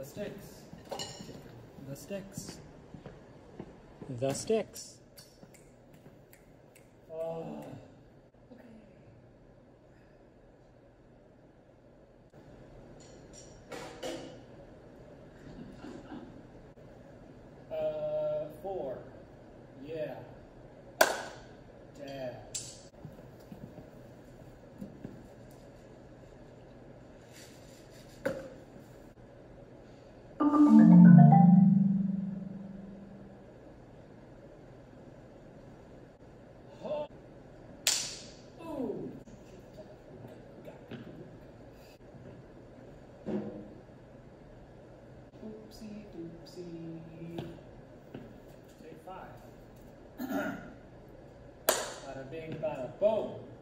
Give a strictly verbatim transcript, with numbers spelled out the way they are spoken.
sticks. The sticks. The sticks. Oh. Uh, four. Yeah. Dad. Oopsie doopsie. Take five. Bada bing, bada boom.